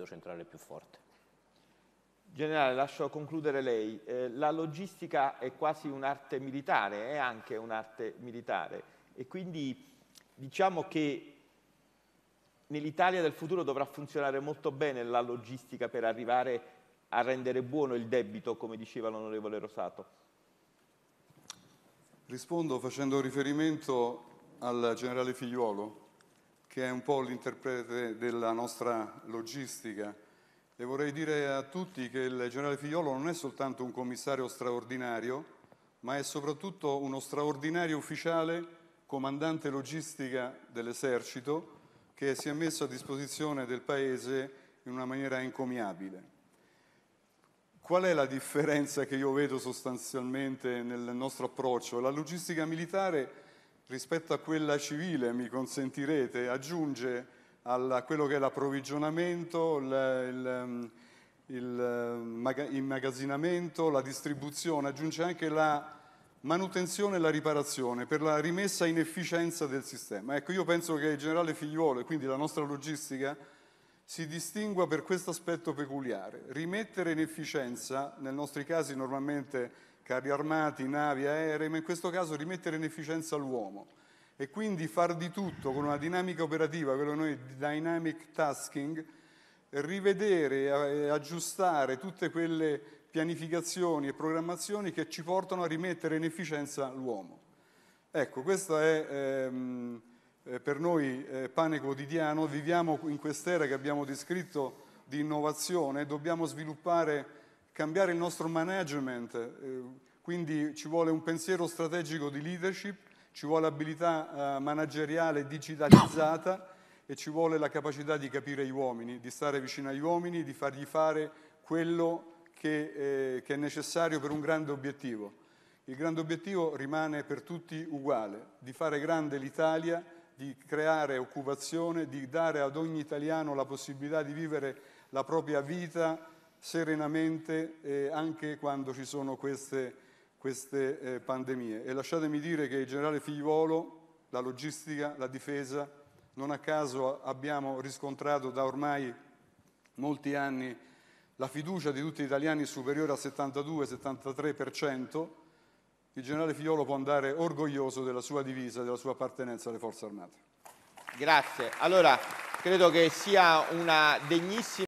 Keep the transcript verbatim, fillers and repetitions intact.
elemento centrale più forte. Generale, lascio concludere lei. Eh, la logistica è quasi un'arte militare, è anche un'arte militare e quindi diciamo che nell'Italia del futuro dovrà funzionare molto bene la logistica per arrivare a rendere buono il debito, come diceva l'onorevole Rosato. Rispondo facendo riferimento al generale Figliuolo, che è un po' l'interprete della nostra logistica. E vorrei dire a tutti che il generale Figliuolo non è soltanto un commissario straordinario, ma è soprattutto uno straordinario ufficiale, comandante logistica dell'esercito, che si è messo a disposizione del Paese in una maniera encomiabile. Qual è la differenza che io vedo sostanzialmente nel nostro approccio? La logistica militare rispetto a quella civile, mi consentirete, aggiunge a quello che è l'approvvigionamento, il, il, il immagazzinamento, la distribuzione, aggiunge anche la manutenzione e la riparazione per la rimessa in efficienza del sistema. Ecco, io penso che il generale Figliuolo e quindi la nostra logistica si distingua per questo aspetto peculiare. Rimettere in efficienza, nei nostri casi normalmente carri armati, navi, aerei, ma in questo caso rimettere in efficienza l'uomo e quindi far di tutto con una dinamica operativa, quello che noi dynamic tasking, rivedere e aggiustare tutte quelle pianificazioni e programmazioni che ci portano a rimettere in efficienza l'uomo. Ecco, questo è ehm, per noi eh, pane quotidiano, viviamo in quest'era che abbiamo descritto di innovazione, dobbiamo sviluppare, cambiare il nostro management, eh, quindi ci vuole un pensiero strategico di leadership, ci vuole abilità eh, manageriale digitalizzata e ci vuole la capacità di capire gli uomini, di stare vicino agli uomini, di fargli fare quello che, eh, che è necessario per un grande obiettivo. Il grande obiettivo rimane per tutti uguale, di fare grande l'Italia, di creare occupazione, di dare ad ogni italiano la possibilità di vivere la propria vita serenamente eh, anche quando ci sono queste, queste eh, pandemie. E lasciatemi dire che il generale Figliuolo, la logistica, la difesa, non a caso abbiamo riscontrato da ormai molti anni la fiducia di tutti gli italiani superiore al settantadue settantatré per cento, il generale Figliuolo può andare orgoglioso della sua divisa, della sua appartenenza alle Forze Armate. Grazie. Allora, credo che sia una degnissima